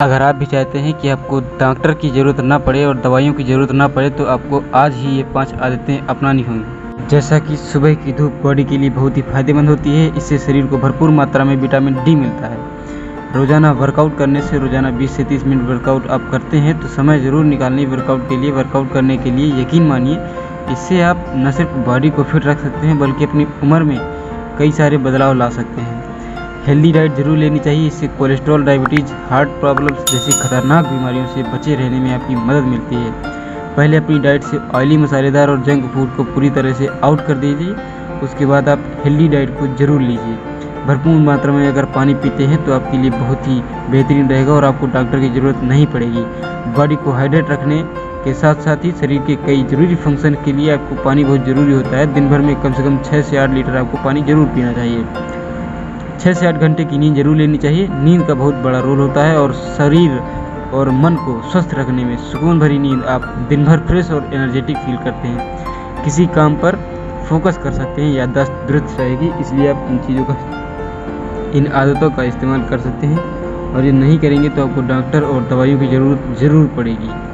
अगर आप भी चाहते हैं कि आपको डॉक्टर की ज़रूरत ना पड़े और दवाइयों की ज़रूरत ना पड़े तो आपको आज ही ये 5 आदतें अपनानी होंगी। जैसा कि सुबह की धूप बॉडी के लिए बहुत ही फायदेमंद होती है, इससे शरीर को भरपूर मात्रा में विटामिन डी मिलता है। रोज़ाना वर्कआउट करने से रोज़ाना 20 से 30 मिनट वर्कआउट आप करते हैं तो समय ज़रूर निकालने वर्कआउट के लिए। वर्कआउट करने के लिए यकीन मानिए, इससे आप न सिर्फ बॉडी को फिट रख सकते हैं बल्कि अपनी उम्र में कई सारे बदलाव ला सकते हैं। हेल्दी डाइट जरूर लेनी चाहिए, इससे कोलेस्ट्रॉल, डायबिटीज़, हार्ट प्रॉब्लम्स जैसी खतरनाक बीमारियों से बचे रहने में आपकी मदद मिलती है। पहले अपनी डाइट से ऑयली, मसालेदार और जंक फूड को पूरी तरह से आउट कर दीजिए। उसके बाद आप हेल्दी डाइट को ज़रूर लीजिए। भरपूर मात्रा में अगर पानी पीते हैं तो आपके लिए बहुत ही बेहतरीन रहेगा और आपको डॉक्टर की ज़रूरत नहीं पड़ेगी। बॉडी को हाइड्रेट रखने के साथ साथ ही शरीर के कई ज़रूरी फंक्शन के लिए आपको पानी बहुत ज़रूरी होता है। दिन भर में कम से कम 6 से 8 लीटर आपको पानी ज़रूर पीना चाहिए। 6 से 8 घंटे की नींद जरूर लेनी चाहिए। नींद का बहुत बड़ा रोल होता है और शरीर और मन को स्वस्थ रखने में। सुकून भरी नींद आप दिन भर फ्रेश और एनर्जेटिक फील करते हैं, किसी काम पर फोकस कर सकते हैं, याददाश्त दुरुस्त रहेगी। इसलिए आप इन आदतों का इस्तेमाल कर सकते हैं और ये नहीं करेंगे तो आपको डॉक्टर और दवाइयों की ज़रूरत ज़रूर पड़ेगी।